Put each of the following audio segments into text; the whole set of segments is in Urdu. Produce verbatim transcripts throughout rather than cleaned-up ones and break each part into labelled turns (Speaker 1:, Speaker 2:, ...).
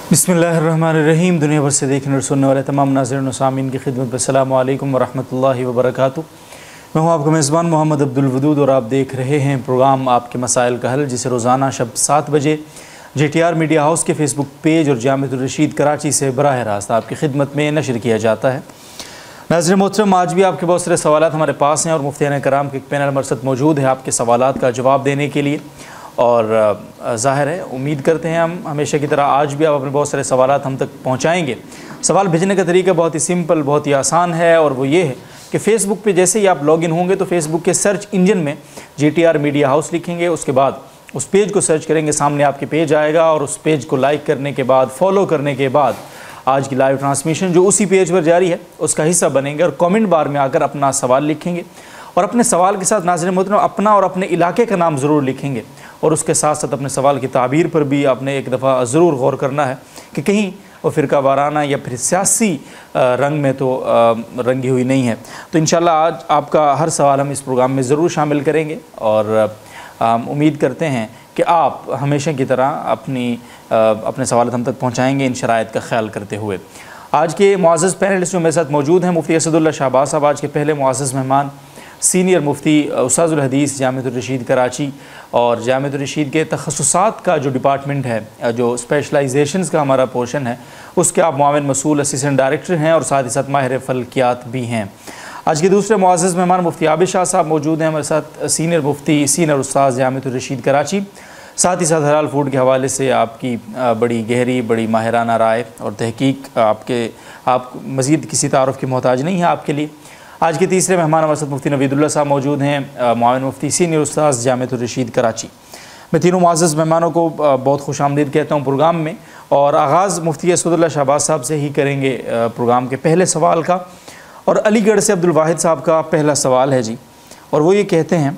Speaker 1: बिस्मिल्लाहिर्रहमानिर्रहीम। दुनिया भर से देखने और सुनने वाले तमाम नाज़रीन और सामीन की खिदमत में अस्सलामु अलैकुम वरहमतुल्लाहि वबरकातुहू। मैं हूँ आपका मेज़बान मोहम्मद अब्दुल वदूद और आप देख रहे हैं प्रोग्राम आपके मसाइल का हल, जिसे रोज़ाना शब सात बजे J T R media house के फ़ेसबुक पेज और जामिअतुर रशीद कराची से बराह रास्त आपकी खिदमत में नशर किया जाता है। नाज़रीन मोहतरम, आज भी आपके बहुत सारे सवालात हमारे पास हैं और मुफ्तियान कराम के एक पैनल मरसद मौजूद है आपके सवालात का जवाब देने के लिए। और ज़ाहिर है, उम्मीद करते हैं हम हमेशा की तरह आज भी आप अपने बहुत सारे सवालात हम तक पहुंचाएंगे। सवाल भेजने का तरीका बहुत ही सिंपल, बहुत ही आसान है, और वो ये है कि फ़ेसबुक पे जैसे ही आप लॉगिन होंगे तो फ़ेसबुक के सर्च इंजन में J T R media house लिखेंगे, उसके बाद उस पेज को सर्च करेंगे, सामने आपके पेज आएगा और उस पेज को लाइक करने के बाद, फॉलो करने के बाद आज की लाइव ट्रांसमिशन जो उसी पेज पर जारी है उसका हिस्सा बनेंगे और कमेंट बार में आकर अपना सवाल लिखेंगे। और अपने सवाल के साथ नाज़रीन मोहतरम अपना और अपने इलाके का नाम ज़रूर लिखेंगे, और उसके साथ साथ अपने सवाल की ताबीर पर भी आपने एक दफ़ा ज़रूर गौर करना है कि कहीं वो फ़िरका वाराना या फिर सियासी रंग में तो रंगी हुई नहीं है। तो इंशाल्लाह आज आपका हर सवाल हम इस प्रोग्राम में ज़रूर शामिल करेंगे और उम्मीद करते हैं कि आप हमेशा की तरह अपनी अपने सवाल हम तक पहुँचाएँगे इन शराइत का ख्याल करते हुए। आज के मुअज़्ज़ज़ पैनलिस्ट जो मेरे साथ मौजूद हैं, मुफ्ती असदुल्लाह शहबाज साहब आज के पहले मुअज़्ज़ज़ मेहमान, सीनियर मुफ्ती उस्तादुल हदीस जामिअतुर रशीद कराची, और जामिअतुर रशीद के तखस्सुसात का जो डिपार्टमेंट है, जो स्पेशलाइजेशंस का हमारा पोर्शन है, उसके आप मुआविन मसूल असिस्टेंट डायरेक्टर हैं और साथ ही साथ माहिर फल्कियात भी हैं। आज के दूसरे मुअज़्ज़ज़ मेहमान मुफ्ती आबिद शाह साहब मौजूद हैं हमारे साथ, सीनियर मुफ्ती सीनियर उस्ताद जामिअतुर रशीद कराची। साथ ही साथ हलाल फूड के हवाले से आपकी बड़ी गहरी, बड़ी माहिराना राय और तहकीक, आपके आप मज़ीद किसी तारुफ़ की मोहताज नहीं है आपके लिए। आज के तीसरे मेहमान हमारे साथ मुफ्ती नवीदुल्लाह साहब मौजूद हैं, मुआविन मुफ्ती सीनियर उस्ताद जामिअतुर रशीद कराची। मैं तीनों मुअज़्ज़ज़ मेहमानों को बहुत खुशामदीद कहता हूँ प्रोग्राम में, और आगाज़ मुफ्ती असदुल्लाह शहबाज साहब से ही करेंगे प्रोग्राम के पहले सवाल का। और अलीगढ़ से अब्दुल वाहिद साहब का पहला सवाल है जी, और वो ये कहते हैं,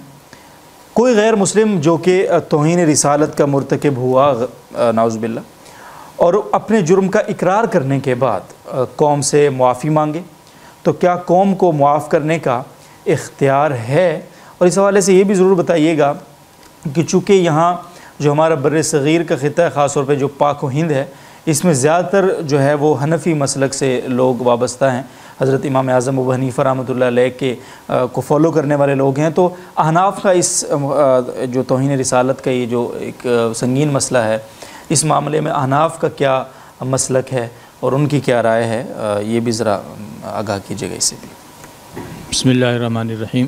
Speaker 1: कोई गैर मुस्लिम जो कि तौहीन रिसालत का मुर्तकिब हुआ नाउज़ुबिल्लाह, और अपने जुर्म का इकरार करने के बाद कौम से मुआफ़ी मांगे, तो क्या कौम को मुआफ़ करने का इख्तियार है? और इस हवाले से ये भी ज़रूर बताइएगा कि चूँकि यहाँ जो हमारा बर्र सग़ीर का ख़ित्ता है, ख़ास तौर पे जो पाक व हिंद है, इसमें ज़्यादातर जो है वो हनफ़ी मसलक से लोग वाबस्ता हैं, हज़रत इमाम आज़म अबू हनीफ़ा रहमतुल्लाह अलैह के आ, को फॉलो करने वाले लोग हैं। तो अहनाफ़ का इस आ, जो तौहीन रिसालत का ये जो एक संगीन मसला है, इस मामले में अहनाफ़ का क्या मसलक है और उनकी क्या राय है, आ, ये भी ज़रा आगाह कीजिएगा इससे भी।
Speaker 2: बिस्मिल्लाहिर्रहमानिर्रहीम।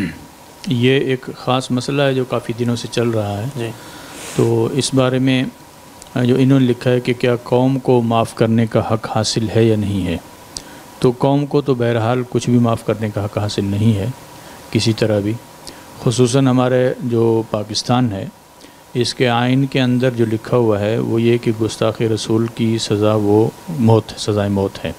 Speaker 2: ये एक ख़ास मसला है जो काफ़ी दिनों से चल रहा है जी। तो इस बारे में जो इन्होंने लिखा है कि क्या कौम को माफ़ करने का हक़ हासिल है या नहीं है, तो कौम को तो बहरहाल कुछ भी माफ़ करने का हक़ हासिल नहीं है किसी तरह भी। ख़ुसूसन हमारे जो पाकिस्तान है, इसके आइन के अंदर जो लिखा हुआ है वो ये कि गुस्ताख़ी रसूल की सज़ा वो मौत, सज़ाए मौत है,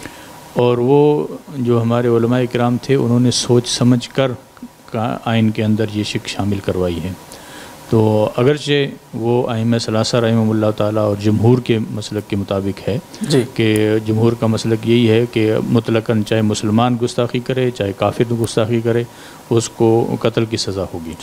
Speaker 2: और वो जो हमारे उलमाए किराम थे उन्होंने सोच समझ कर का आइन के अंदर ये शिक शामिल करवाई है। तो अगरचे वो अइम्मा सलासा रहमहुमुल्लाह ताला और जमहूर के मसलक के मुताबिक है कि जमहूर का मसलक यही है कि मुतलकन चाहे मुसलमान गुस्ताखी करे चाहे काफिर गुस्ताखी करे, उसको कत्ल की सज़ा होगी।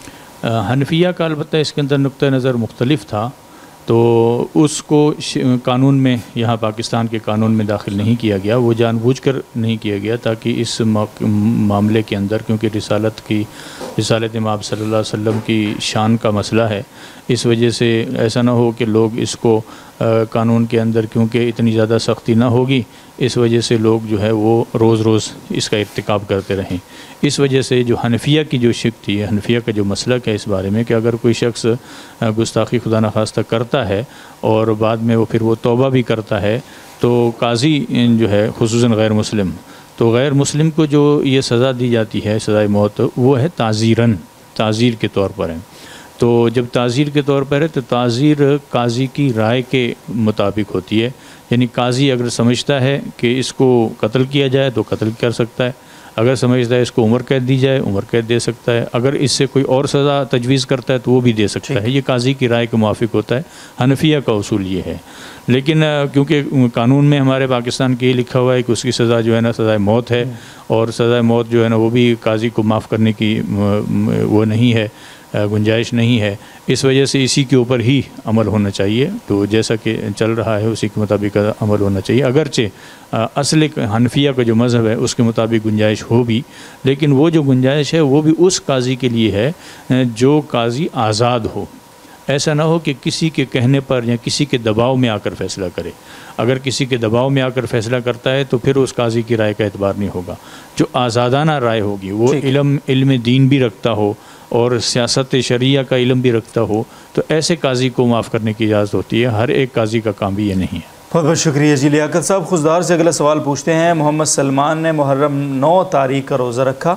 Speaker 2: हनफिया का अलबत्ता इसके अंदर नुक्ता नज़र मुख्तलिफ था, तो उसको कानून में, यहाँ पाकिस्तान के कानून में दाखिल नहीं किया गया, वो जानबूझकर नहीं किया गया ताकि इस मामले के अंदर, क्योंकि रिसालत की रिसालत इमाम सल्लल्लाहु अलैहि वसल्लम की शान का मसला है, इस वजह से ऐसा ना हो कि लोग इसको आ, कानून के अंदर, क्योंकि इतनी ज़्यादा सख्ती ना होगी, इस वजह से लोग जो है वो रोज़ रोज़ इसका इर्तिकाब करते रहें। इस वजह से जो हनफिया की जो शिक थी, हनफिया का जो मसलक है इस बारे में कि अगर कोई शख्स गुस्ताखी खुदा न खास्ता करता है और बाद में वो फिर वो तौबा भी करता है, तो काजी जो है खुसूसन गैर मुस्लिम, तो गैर मुस्लिम को जो ये सज़ा दी जाती है, सज़ाए मौत, वो है ताज़ीरन, ताज़ीर के तौर पर है। तो जब ताज़ीर के तौर पर है तो ताज़ीर काजी की राय के मुताबिक होती है, यानी काजी अगर समझता है कि इसको कत्ल किया जाए तो कत्ल कर सकता है, अगर समझता है इसको उम्र कैद दी जाए उम्र कैद दे सकता है, अगर इससे कोई और सज़ा तजवीज़ करता है तो वो भी दे सकता है। ये काजी की राय के मुआफ़िक होता है। हनफिया का उसूल ये है, लेकिन क्योंकि कानून में हमारे पाकिस्तान के ये लिखा हुआ है कि उसकी सज़ा जो है ना सज़ाए मौत है, और सज़ाए मौत जो है ना वो भी काजी को माफ़ करने की वो नहीं है, گنجائش نہیں ہے، اس وجہ سے اسی کے اوپر ہی عمل ہونا چاہیے. تو جیسا کہ چل رہا ہے اسی کے مطابق عمل ہونا چاہیے. اگرچہ اصل حنفیہ کا جو مذہب ہے اس کے مطابق گنجائش ہو بھی، لیکن وہ جو گنجائش ہے وہ بھی اس قاضی کے لیے ہے جو قاضی آزاد ہو. ایسا نہ ہو کہ کسی کے کہنے پر یا کسی کے دباؤ میں آ کر فیصلہ کرے. اگر کسی کے دباؤ میں آ کر فیصلہ کرتا ہے تو پھر اس قاضی کی رائے کا اعتبار نہیں ہوگا. جو آزادانہ رائے ہوگی وہ علم علم دین بھی رکھتا ہو اور سیاست شرعیہ کا علم بھی رکھتا ہو، تو ایسے قاضی کو معاف کرنے کی اجازت ہوتی ہے. ہر ایک قاضی کا کام بھی یہ نہیں ہے.
Speaker 1: بہت بہت شکریہ جی. لیاقت صاحب خضدار سے اگلا سوال پوچھتے ہیں. محمد سلمان نے محرم نو تاریخ کا روزہ رکھا،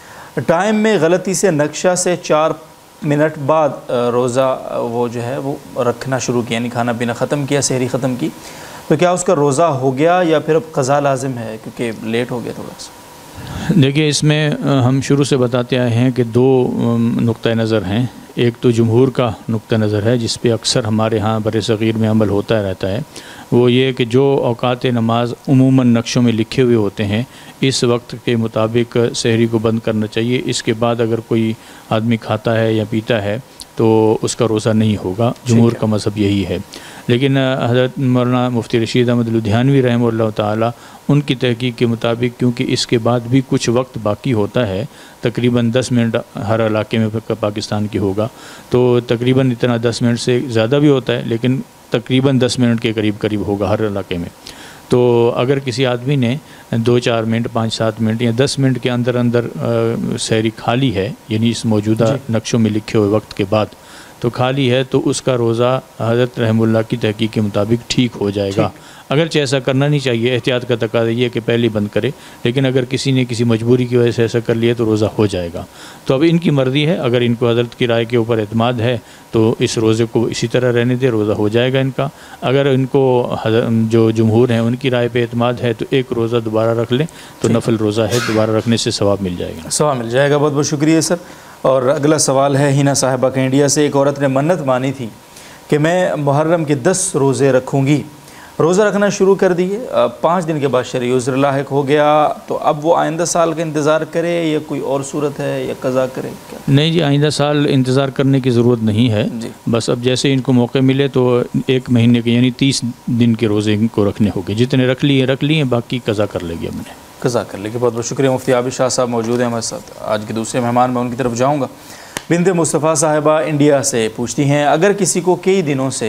Speaker 1: ٹائم میں غلطی سے نقشہ سے چار منٹ بعد روزہ وہ جو ہے وہ رکھنا شروع کیا، یعنی کھانا پینا ختم کیا، سحری ختم کی، تو کیا اس کا روزہ ہو گیا یا پھر اب قضا لازم ہے کیونکہ لیٹ ہو گیا تھوڑا سا؟
Speaker 2: دیکھیے اس میں ہم شروع سے بتاتے آئے ہیں کہ دو نقطہ نظر ہیں. ایک تو جمہور کا نقطہ نظر ہے جس پہ اکثر ہمارے ہاں بر صغیر میں عمل ہوتا رہتا ہے، وہ یہ کہ جو اوقات نماز عموماً نقشوں میں لکھے ہوئے ہوتے ہیں اس وقت کے مطابق سحری کو بند کرنا چاہیے. اس کے بعد اگر کوئی آدمی کھاتا ہے یا پیتا ہے تو اس کا روزہ نہیں ہوگا. جمہور کا مذہب یہی ہے. لیکن حضرت مولانا مفتی رشید احمد لدھیانوی رحمہ اللہ تعالیٰ ان کی تحقیق کے مطابق کیونکہ اس کے بعد بھی کچھ وقت باقی ہوتا ہے، تقریباً دس منٹ ہر علاقے میں پاکستان کی ہوگا، تو تقریباً اتنا دس منٹ سے زیادہ بھی ہوتا ہے لیکن تقریباً دس منٹ کے قریب قریب ہوگا ہر علاقے میں. تو اگر کسی آدمی نے دو چار منٹ پانچ سات منٹ یا دس منٹ کے اندر اندر سحری کھا لی ہے، یعنی اس موجودہ نقشوں میں لکھے ہوئے وقت کے بعد تو کھا لی ہے، تو اس کا روزہ حضرت رحمہ اللہ کی تحقیق کے مطابق ٹھیک ہو جائے گا. اگرچہ ایسا کرنا نہیں چاہیے، احتیاط کا تقاضا یہ کہ پہلے بند کرے، لیکن اگر کسی نے کسی مجبوری کی وجہ سے ایسا کر لیا تو روزہ ہو جائے گا. تو اب ان کی مرضی ہے، اگر ان کو حضرت کی رائے کے اوپر اعتماد ہے تو اس روزے کو اسی طرح رہنے دے، روزہ ہو جائے گا ان کا. اگر ان کو جو جمہور ہیں ان کی رائے پہ اعتماد ہے تو ایک روزہ دوبارہ رکھ لیں تو نفل روزہ ہے، دوبارہ رکھنے سے ثواب مل جائے گا.
Speaker 1: ثواب مل جائے گا. بہت بہت شکریہ سر. اور اگلا سوال ہے ہینا صاحبہ کا انڈیا سے. ایک عورت نے منت مانی تھی کہ میں محرم کے دس روزے رکھوں گی، روزہ رکھنا شروع کر دیے، پانچ دن کے بعد شرعی عذر لاحق ہو گیا، تو اب وہ آئندہ سال کا انتظار کرے یا کوئی اور صورت ہے یا قضا کرے کیا؟
Speaker 2: نہیں جی، آئندہ سال انتظار کرنے کی ضرورت نہیں ہے
Speaker 1: جی.
Speaker 2: بس اب جیسے ان کو موقع ملے تو ایک مہینے کے یعنی تیس دن کے روزے ان کو رکھنے ہوں گے. جتنے رکھ لیے رکھ لیے، باقی قضا کر لے گی ہم نے.
Speaker 1: قضا کر لے گی. بہت بہت شکریہ. مفتی عابد شاہ صاحب موجود ہیں ہمارے ساتھ. آج کے دوسرے مہمان میں ان کی طرف جاؤں گا. بنت مصطفیٰ صاحبہ انڈیا سے پوچھتی ہیں، اگر کسی کو کئی دنوں سے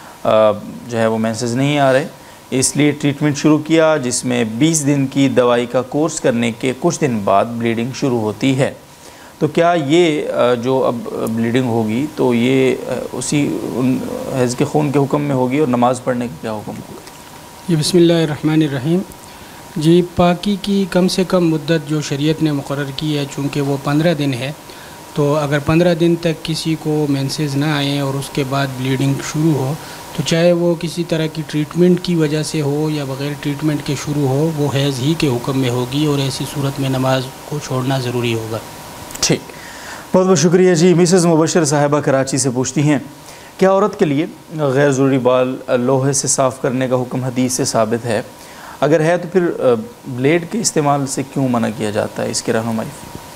Speaker 1: جو ہے وہ مینسز نہیں آ رہے، اس لیے ٹریٹمنٹ شروع کیا جس میں بیس دن کی دوائی کا کورس کرنے کے کچھ دن بعد بلیڈنگ شروع ہوتی ہے، تو کیا یہ جو اب بلیڈنگ ہوگی تو یہ اسی حیض کے خون کے حکم میں ہوگی اور نماز پڑھنے کا کیا حکم ہوگا؟
Speaker 3: جی بسم اللہ الرحمن الرحیم. جی پاکی کی کم سے کم مدت جو شریعت نے مقرر کی ہے چونکہ وہ پندرہ دن ہے، تو اگر پندرہ دن تک کسی کو مینسز نہ آئیں اور اس کے بعد بلیڈنگ شروع ہو تو چاہے وہ کسی طرح کی ٹریٹمنٹ کی وجہ سے ہو یا بغیر ٹریٹمنٹ کے شروع ہو، وہ حیض ہی کے حکم میں ہوگی اور ایسی صورت میں نماز کو چھوڑنا ضروری ہوگا.
Speaker 1: ٹھیک، بہت بہت شکریہ جی. مسز مبشر صاحبہ کراچی سے پوچھتی ہیں، کیا عورت کے لیے غیر ضروری بال لوہے سے صاف کرنے کا حکم حدیث سے ثابت ہے؟ اگر ہے تو پھر بلیڈ کے استعمال سے کیوں منع کیا جاتا ہے؟ اس کی رہنمائی.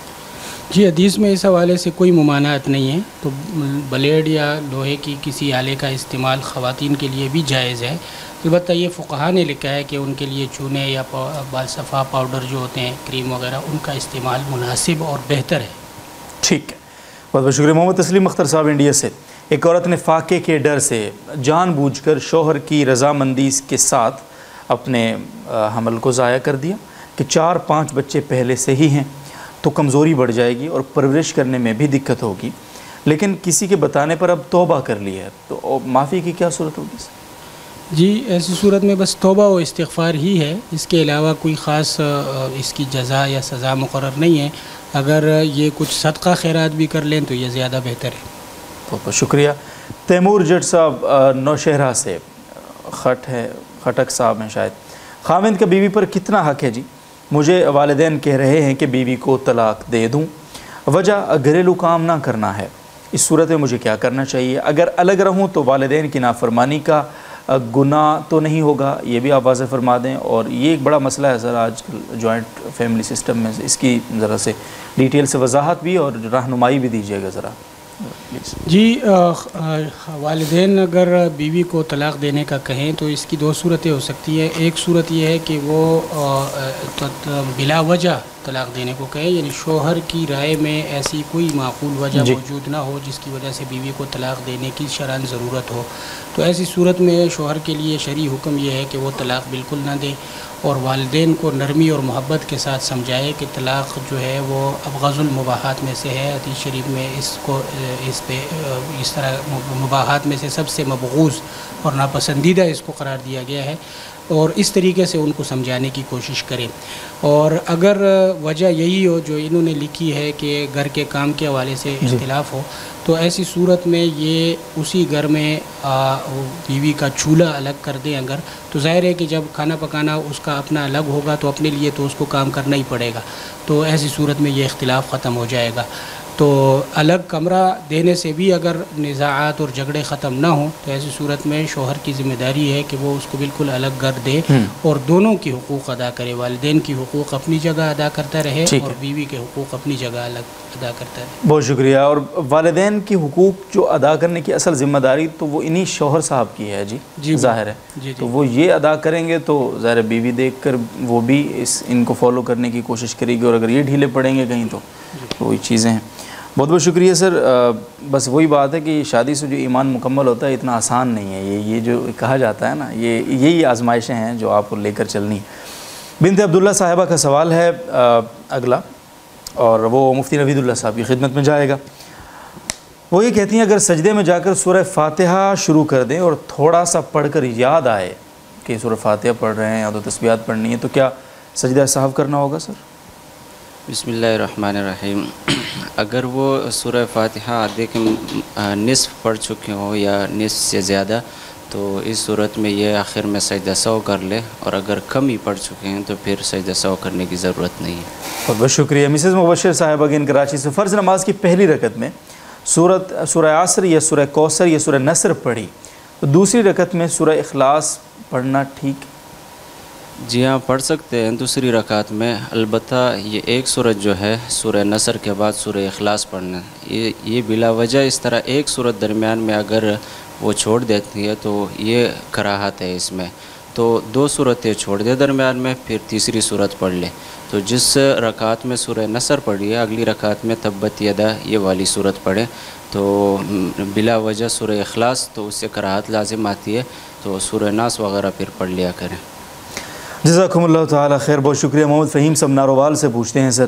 Speaker 3: جی حدیث میں اس حوالے سے کوئی ممانعت نہیں ہے، تو بلیڈ یا لوہے کی کسی آلے کا استعمال خواتین کے لیے بھی جائز ہے. البتہ یہ فقہا نے لکھا ہے کہ ان کے لیے چونے یا بال صفا پاؤڈر جو ہوتے ہیں، کریم وغیرہ، ان کا استعمال مناسب اور بہتر ہے.
Speaker 1: ٹھیک ہے، بہت بہت شکریہ. محمد تسلیم اختر صاحب انڈیا سے. ایک عورت نے فاقے کے ڈر سے جان بوجھ کر شوہر کی رضامندی کے ساتھ اپنے حمل کو ضائع کر دیا کہ چار پانچ بچے پہلے سے ہی ہیں تو کمزوری بڑھ جائے گی اور پرورش کرنے میں بھی دقت ہوگی، لیکن کسی کے بتانے پر اب توبہ کر لی ہے، تو معافی کی کیا صورت ہوگی؟
Speaker 3: جی ایسی صورت میں بس توبہ و استغفار ہی ہے، اس کے علاوہ کوئی خاص اس کی جزا یا سزا مقرر نہیں ہے. اگر یہ کچھ صدقہ خیرات بھی کر لیں تو یہ زیادہ بہتر ہے.
Speaker 1: بہت بہت شکریہ. تیمور جٹ صاحب نوشہرہ سے، خٹ ہے خٹک صاحب ہیں شاید. خاوند کا بیوی پر کتنا حق ہے جی؟ مجھے والدین کہہ رہے ہیں کہ بیوی کو طلاق دے دوں، وجہ گھریلو کام نہ کرنا ہے، اس صورت میں مجھے کیا کرنا چاہیے؟ اگر الگ رہوں تو والدین کی نافرمانی کا گناہ تو نہیں ہوگا؟ یہ بھی آپ واضح فرما دیں. اور یہ ایک بڑا مسئلہ ہے سر آج کل جوائنٹ فیملی سسٹم میں، اس کی ذرا سے ڈیٹیل سے وضاحت بھی اور رہنمائی بھی دیجیے گا ذرا.
Speaker 3: جی والدین اگر بیوی کو طلاق دینے کا کہیں تو اس کی دو صورتیں ہو سکتی ہیں. ایک صورت یہ ہے کہ وہ بلا وجہ طلاق دینے کو کہیں، یعنی شوہر کی رائے میں ایسی کوئی معقول وجہ جی. موجود نہ ہو جس کی وجہ سے بیوی کو طلاق دینے کی شرعاً ضرورت ہو. تو ایسی صورت میں شوہر کے لیے شرعی حکم یہ ہے کہ وہ طلاق بالکل نہ دے اور والدین کو نرمی اور محبت کے ساتھ سمجھائے کہ طلاق جو ہے وہ ابغض المباحات میں سے ہے. حدیث شریف میں اس کو اس پہ اس طرح مباحات میں سے سب سے مبغوض اور ناپسندیدہ اس کو قرار دیا گیا ہے، اور اس طریقے سے ان کو سمجھانے کی کوشش کریں. اور اگر وجہ یہی ہو جو انہوں نے لکھی ہے کہ گھر کے کام کے حوالے سے اختلاف ہو، تو ایسی صورت میں یہ اسی گھر میں بیوی کا چولہا الگ کر دیں اگر، تو ظاہر ہے کہ جب کھانا پکانا اس کا اپنا الگ ہوگا تو اپنے لیے تو اس کو کام کرنا ہی پڑے گا، تو ایسی صورت میں یہ اختلاف ختم ہو جائے گا. تو الگ کمرہ دینے سے بھی اگر نزاعات اور جھگڑے ختم نہ ہوں تو ایسی صورت میں شوہر کی ذمہ داری ہے کہ وہ اس کو بالکل الگ گھر دے اور دونوں کی حقوق ادا کرے. والدین کی حقوق اپنی جگہ ادا کرتا رہے اور بیوی کے حقوق اپنی جگہ الگ ادا کرتا رہے.
Speaker 1: بہت شکریہ. اور والدین کی حقوق جو ادا کرنے کی اصل ذمہ داری تو وہ انہی شوہر صاحب کی ہے. جی جی ظاہر ہے جی جی. تو وہ یہ ادا کریں گے تو ظاہر بیوی دیکھ کر وہ بھی اس ان کو فالو کرنے کی کوشش کرے گی، اور اگر یہ ڈھیلے پڑیں گے کہیں تو وہی چیزیں ہیں. بہت بہت شکریہ سر. بس وہی بات ہے کہ شادی سے جو ایمان مکمل ہوتا ہے اتنا آسان نہیں ہے. یہ یہ جو کہا جاتا ہے نا، یہ یہی آزمائشیں ہیں جو آپ کو لے کر چلنی. بنت عبداللہ صاحبہ کا سوال ہے اگلا، اور وہ مفتی نوید اللہ صاحب کی خدمت میں جائے گا. وہ یہ کہتی ہیں اگر سجدے میں جا کر سورہ فاتحہ شروع کر دیں اور تھوڑا سا پڑھ کر یاد آئے کہ سورہ فاتحہ پڑھ رہے ہیں یا تو تسبیحات پڑھنی ہے، تو کیا سجدہ سہو کرنا ہوگا سر؟
Speaker 4: بسم اللہ الرحمن الرحیم. اگر وہ سورہ فاتحہ آدھے کے نصف پڑھ چکے ہوں یا نصف سے زیادہ، تو اس صورت میں یہ آخر میں سجدہ سہو کر لے، اور اگر کم ہی پڑھ چکے ہیں تو پھر سجدہ سہو کرنے کی ضرورت نہیں ہے.
Speaker 1: بہت بہت شکریہ. مسز مبشر صاحبہ ان کراچی سے فرض نماز کی پہلی رکعت میں سورت سورہ عصر یا سورہ کوثر یا سورہ نصر پڑھی، تو دوسری رکعت میں سورہ اخلاص پڑھنا ٹھیک؟
Speaker 4: جی ہاں، پڑھ سکتے ہیں دوسری رکعت میں، البتہ یہ ایک صورت جو ہے سورہ نصر کے بعد سورہ اخلاص پڑھنا، یہ یہ بلا وجہ اس طرح ایک صورت درمیان میں اگر وہ چھوڑ دیتی ہے تو یہ کراہت ہے اس میں. تو دو صورتیں چھوڑ دے درمیان میں، پھر تیسری صورت پڑھ لے. تو جس رکعت میں سورہ نصر پڑھی ہے اگلی رکعت میں تبت یدا یہ والی صورت پڑھے، تو بلا وجہ سورہ اخلاص تو اس سے کراہت لازم آتی ہے، تو سورہ ناس وغیرہ پھر پڑھ لیا کریں.
Speaker 1: جزاکم اللہ تعالی خیر. بہت شکریہ. محمد فہیم صاحب ناروال سے پوچھتے ہیں سر،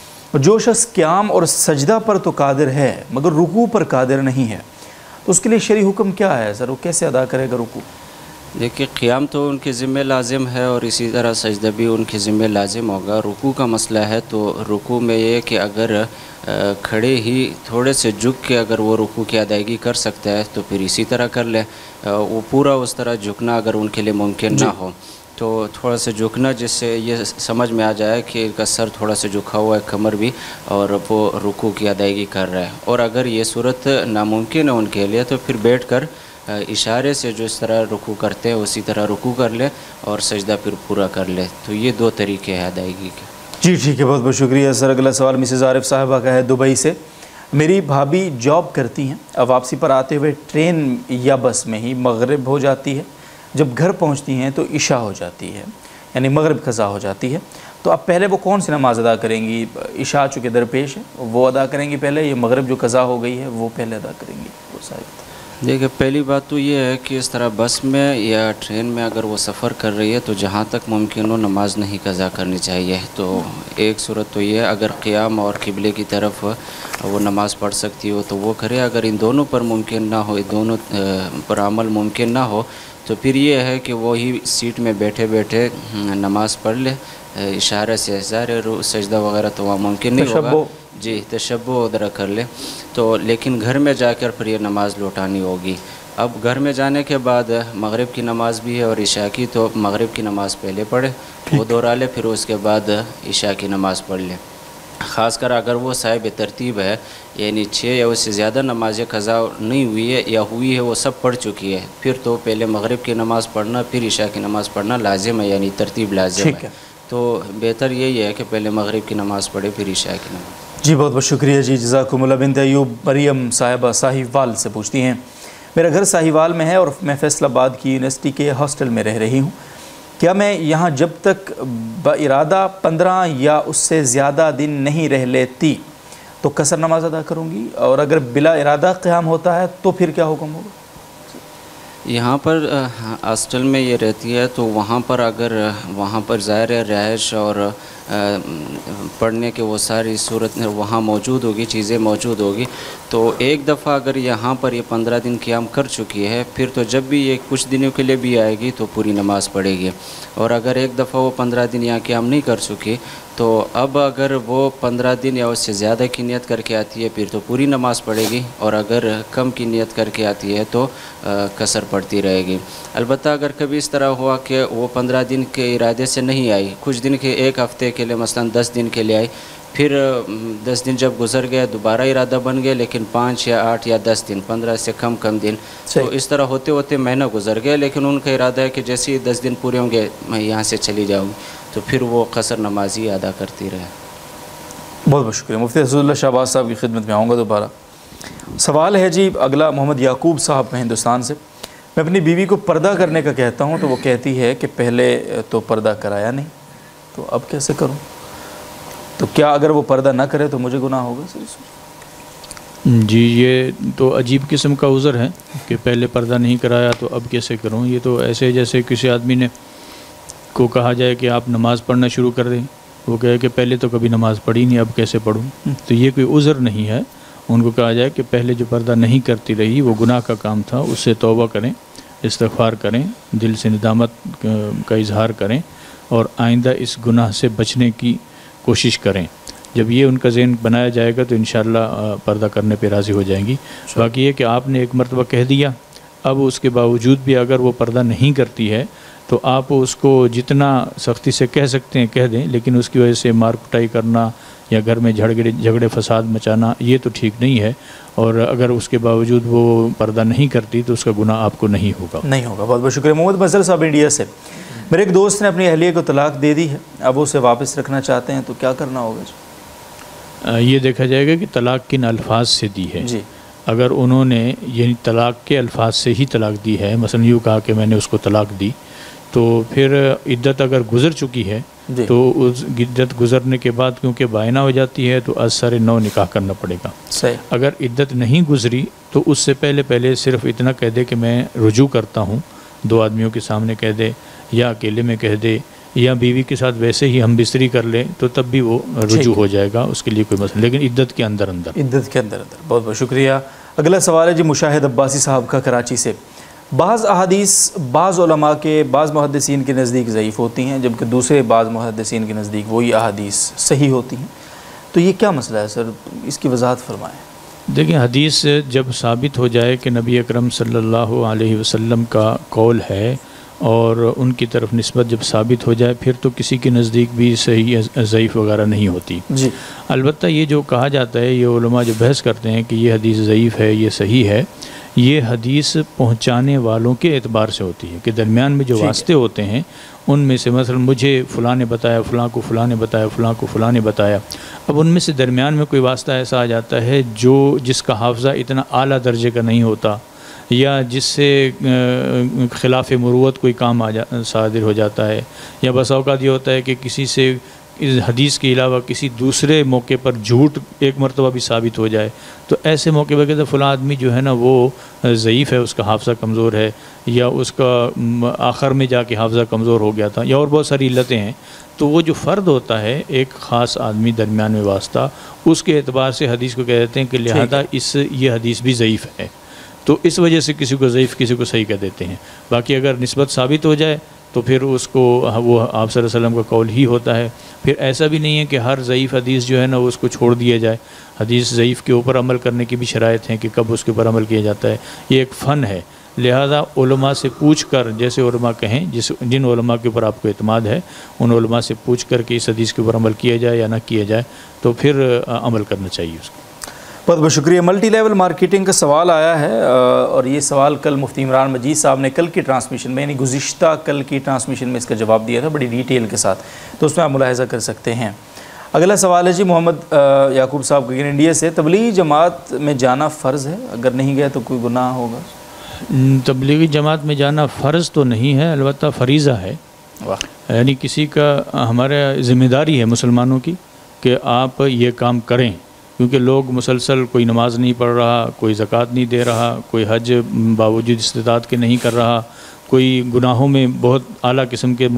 Speaker 1: جو شخص قیام اور سجدہ پر تو قادر ہے مگر رکوع پر قادر نہیں ہے، تو اس کے لیے شرعی حکم کیا ہے سر؟ وہ کیسے ادا کرے گا رکوع؟
Speaker 4: دیکھیے، قیام تو ان کے ذمہ لازم ہے اور اسی طرح سجدہ بھی ان کے ذمہ لازم ہوگا. رکوع کا مسئلہ ہے تو رکوع میں یہ کہ اگر کھڑے ہی تھوڑے سے جھک کے اگر وہ رکوع کی ادائیگی کر سکتا ہے تو پھر اسی طرح کر لے. وہ پورا اس طرح جھکنا اگر ان کے لیے ممکن نہ ہو تو تھوڑا سا جھکنا، جس سے یہ سمجھ میں آ جائے کہ ان کا سر تھوڑا سا جھکا ہوا ہے، کمر بھی، اور وہ رکوع کی ادائیگی کر رہا ہے. اور اگر یہ صورت ناممکن ہے ان کے لیے تو پھر بیٹھ کر اشارے سے جو اس طرح رکوع کرتے ہیں اسی طرح رکوع کر لے اور سجدہ پھر پورا کر لے. تو یہ دو طریقے ہیں ادائیگی کے.
Speaker 1: جی ٹھیک ہے، بہت بہت شکریہ سر. اگلا سوال مسز عارف صاحبہ کا ہے دبئی سے. میری بھابھی جاب کرتی ہیں، اب واپسی پر آتے ہوئے ٹرین یا بس میں ہی مغرب ہو جاتی ہے. جب گھر پہنچتی ہیں تو عشاء ہو جاتی ہے، یعنی مغرب قضا ہو جاتی ہے. تو اب پہلے وہ کون سی نماز ادا کریں گی؟ عشاء چونکہ درپیش ہے وہ ادا کریں گی پہلے، یہ مغرب جو قضا ہو گئی ہے وہ پہلے ادا کریں گی؟ وہ صاحب
Speaker 4: دیکھیں، پہلی بات تو یہ ہے کہ اس طرح بس میں یا ٹرین میں اگر وہ سفر کر رہی ہے تو جہاں تک ممکن ہو نماز نہیں قضا کرنی چاہیے. تو ایک صورت تو یہ ہے، اگر قیام اور قبلے کی طرف وہ نماز پڑھ سکتی ہو تو وہ کرے. اگر ان دونوں پر ممکن نہ ہو، ان دونوں پر عمل ممکن نہ ہو، تو پھر یہ ہے کہ وہی سیٹ میں بیٹھے بیٹھے نماز پڑھ لے اشارہ سے. ظاہر سجدہ وغیرہ تو وہاں ممکن نہیں ہوگا، جی تشبہ ادھر کر لے. تو لیکن گھر میں جا کر پھر یہ نماز لوٹانی ہوگی. اب گھر میں جانے کے بعد مغرب کی نماز بھی ہے اور عشاء کی، تو مغرب کی نماز پہلے پڑھے، وہ دہرا لے، پھر اس کے بعد عشاء کی نماز پڑھ لے. خاص کر اگر وہ صاحب ترتیب ہے، یعنی چھ یا اس سے زیادہ نمازیں قضا نہیں ہوئی ہے یا ہوئی ہے وہ سب پڑھ چکی ہے، پھر تو پہلے مغرب کی نماز پڑھنا پھر عشاء کی نماز پڑھنا لازم ہے، یعنی ترتیب لازم ہے. تو بہتر یہی ہے کہ پہلے مغرب کی نماز پڑھے پھر عشاء کی نماز.
Speaker 1: جی بہت بہت شکریہ جی، جزاکم اللہ۔ بنت ایوب مریم صاحبہ ساہیوال سے پوچھتی ہیں، میرا گھر ساہیوال میں ہے اور میں فیصل آباد کی یونیورسٹی کے ہاسٹل میں رہ رہی ہوں، کیا میں یہاں جب تک بارادہ پندرہ یا اس سے زیادہ دن نہیں رہ لیتی تو قصر نماز ادا کروں گی، اور اگر بلا ارادہ قیام ہوتا ہے تو پھر کیا حکم ہوگا؟
Speaker 4: یہاں پر ہاسٹل میں یہ رہتی ہے تو وہاں پر اگر وہاں پر ظاہر ہے رہائش اور پڑھنے کے وہ ساری صورت وہاں موجود ہوگی، چیزیں موجود ہوگی، تو ایک دفعہ اگر یہاں پر یہ پندرہ دن قیام کر چکی ہے پھر تو جب بھی یہ کچھ دنوں کے لیے بھی آئے گی تو پوری نماز پڑھے گی، اور اگر ایک دفعہ وہ پندرہ دن یہاں قیام نہیں کر چکی تو اب اگر وہ پندرہ دن یا اس سے زیادہ کی نیت کر کے آتی ہے پھر تو پوری نماز پڑھے گی، اور اگر کم کی نیت کر کے آتی ہے تو قصر پڑتی رہے گی۔ البتہ اگر کبھی اس طرح ہوا کہ وہ پندرہ دن کے ارادے سے نہیں آئی، کچھ دن کے ایک ہفتے کے لیے مثلا دس دن کے لیے آئی، پھر دس دن جب گزر گئے دوبارہ ارادہ بن گئے لیکن پانچ یا آٹھ یا دس دن پندرہ سے کم کم دن، تو اس طرح ہوتے ہوتے مہینہ گزر گئے لیکن ان کا ارادہ ہے کہ جیسے ہی دس دن پورے ہوں گے میں یہاں سے چلی جاؤں گی، تو پھر وہ قصر نمازی ادا کرتی رہے۔
Speaker 1: بہت بہت شکریہ۔ مفتی اسد اللہ شہباز صاحب کی خدمت میں آؤں گا دوبارہ۔ سوال ہے جی اگلا محمد یعقوب صاحب میں ہندوستان سے، میں اپنی بیوی کو پردہ کرنے کا کہتا ہوں تو وہ کہتی ہے کہ پہلے تو پردہ کرایا نہیں، تو اب کیسے کروں؟ تو کیا اگر وہ پردہ نہ کرے تو مجھے گناہ ہوگا؟
Speaker 2: جی یہ تو عجیب قسم کا عذر ہے کہ پہلے پردہ نہیں کرایا تو اب کیسے کروں۔ یہ تو ایسے جیسے کسی آدمی نے کو کہا جائے کہ آپ نماز پڑھنا شروع کر دیں، وہ کہے کہ پہلے تو کبھی نماز پڑھی نہیں اب کیسے پڑھوں، تو یہ کوئی عذر نہیں ہے۔ ان کو کہا جائے کہ پہلے جو پردہ نہیں کرتی رہی وہ گناہ کا کام تھا، اس سے توبہ کریں، استغفار کریں، دل سے ندامت کا اظہار کریں اور آئندہ اس گناہ سے بچنے کی کوشش کریں۔ جب یہ ان کا ذہن بنایا جائے گا تو انشاءاللہ پردہ کرنے پہ راضی ہو جائیں گی۔ باقی یہ کہ آپ نے ایک مرتبہ کہہ دیا، اب اس کے باوجود بھی اگر وہ پردہ نہیں کرتی ہے تو آپ اس کو جتنا سختی سے کہہ سکتے ہیں کہہ دیں، لیکن اس کی وجہ سے مار پٹائی کرنا یا گھر میں جھگڑے جھگڑے فساد مچانا یہ تو ٹھیک نہیں ہے، اور اگر اس کے باوجود وہ پردہ نہیں کرتی تو اس کا گناہ آپ کو نہیں ہوگا نہیں
Speaker 1: ہوگا بہت بہت شکریہ۔ محمد مظہر صاحب انڈیا سے، میرے ایک دوست نے اپنی اہلیہ کو طلاق دے دی ہے، اب وہ اسے واپس رکھنا چاہتے ہیں تو کیا کرنا ہوگا؟
Speaker 2: یہ دیکھا جائے گا کہ طلاق کن الفاظ سے دی ہے۔
Speaker 1: جی
Speaker 2: اگر انہوں نے یعنی طلاق کے الفاظ سے ہی طلاق دی ہے، مثلا یوں کہا کہ میں نے اس کو طلاق دی، تو پھر عدت اگر گزر چکی ہے
Speaker 1: جی
Speaker 2: تو اس عدت گزرنے کے بعد کیونکہ بائنہ ہو جاتی ہے تو از سر نو نکاح کرنا پڑے گا۔
Speaker 1: صحیح۔
Speaker 2: اگر عدت نہیں گزری تو اس سے پہلے پہلے صرف اتنا کہہ دے کہ میں رجوع کرتا ہوں، دو آدمیوں کے سامنے کہہ دے یا اکیلے میں کہہ دے یا بیوی کے ساتھ ویسے ہی ہم بستری کر لیں تو تب بھی وہ رجوع ہو جائے گا، اس کے لیے کوئی مسئلہ، لیکن عدت کے اندر اندر
Speaker 1: عدت کے اندر اندر بہت بہت شکریہ۔ اگلا سوال ہے جی مشاہد عباسی صاحب کا کراچی سے، بعض احادیث بعض علماء کے بعض محدثین کے نزدیک ضعیف ہوتی ہیں جبکہ دوسرے بعض محدثین کے نزدیک وہی احادیث صحیح ہوتی ہیں، تو یہ کیا مسئلہ ہے سر؟ اس کی وضاحت فرمائیں۔
Speaker 2: دیکھیں حدیث جب ثابت ہو جائے کہ نبی اکرم صلی اللہ علیہ وسلم کا قول ہے اور ان کی طرف نسبت جب ثابت ہو جائے پھر تو کسی کے نزدیک بھی صحیح ضعیف وغیرہ نہیں ہوتی۔
Speaker 1: جی
Speaker 2: البتہ یہ جو کہا جاتا ہے، یہ علماء جو بحث کرتے ہیں کہ یہ حدیث ضعیف ہے یہ صحیح ہے، یہ حدیث پہنچانے والوں کے اعتبار سے ہوتی ہے کہ درمیان میں جو واسطے ہوتے ہیں ان میں سے مثلا مجھے فلاں نے بتایا، فلاں کو فلاں نے بتایا، فلاں کو فلاں نے بتایا، اب ان میں سے درمیان میں کوئی واسطہ ایسا آ جاتا ہے جو جس کا حافظہ اتنا اعلیٰ درجے کا نہیں ہوتا یا جس سے خلاف مروت کوئی کام آ جا صادر ہو جاتا ہے، یا بس اوقات یہ ہوتا ہے کہ کسی سے اس حدیث کے علاوہ کسی دوسرے موقع پر جھوٹ ایک مرتبہ بھی ثابت ہو جائے، تو ایسے موقع پر کہتے ہیں فلاں آدمی جو ہے نا وہ ضعیف ہے، اس کا حافظہ کمزور ہے، یا اس کا آخر میں جا کے حافظہ کمزور ہو گیا تھا، یا اور بہت ساری علتیں ہیں۔ تو وہ جو فرد ہوتا ہے ایک خاص آدمی درمیان میں واسطہ، اس کے اعتبار سے حدیث کو کہہ دیتے ہیں کہ لہذا اس یہ حدیث بھی ضعیف ہے، تو اس وجہ سے کسی کو ضعیف کسی کو صحیح کہہ دیتے ہیں۔ باقی اگر نسبت ثابت ہو جائے تو پھر اس کو وہ آپ صلی اللہ علیہ وسلم کا قول ہی ہوتا ہے۔ پھر ایسا بھی نہیں ہے کہ ہر ضعیف حدیث جو ہے نا وہ اس کو چھوڑ دیا جائے، حدیث ضعیف کے اوپر عمل کرنے کی بھی شرائط ہیں کہ کب اس کے اوپر عمل کیا جاتا ہے، یہ ایک فن ہے۔ لہذا علماء سے پوچھ کر، جیسے علماء کہیں جس جن علماء کے اوپر آپ کو اعتماد ہے ان علماء سے پوچھ کر کہ اس حدیث کے اوپر عمل کیا جائے یا نہ کیا جائے تو پھر عمل کرنا چاہیے اس کو۔
Speaker 1: بہت بہت شکریہ۔ ملٹی لیول مارکیٹنگ کا سوال آیا ہے اور یہ سوال کل مفتی عمران مجید صاحب نے کل کی ٹرانسمیشن میں یعنی گزشتہ کل کی ٹرانسمیشن میں اس کا جواب دیا تھا بڑی ڈیٹیل کے ساتھ، تو اس میں آپ ملاحظہ کر سکتے ہیں۔ اگلا سوال ہے جی محمد یعقوب صاحب کا انڈیا سے، تبلیغی جماعت میں جانا فرض ہے؟ اگر نہیں گئے تو کوئی گناہ ہوگا؟
Speaker 2: تبلیغی جماعت میں جانا فرض تو نہیں ہے، البتہ فریضہ ہے. یعنی کسی کا ہمارا ذمہ داری ہے مسلمانوں کی کہ آپ یہ کام کریں، کیونکہ لوگ مسلسل کوئی نماز نہیں پڑھ رہا، کوئی زکوٰۃ نہیں دے رہا، کوئی حج باوجود استطاعت کے نہیں کر رہا، کوئی گناہوں میں بہت اعلیٰ قسم کے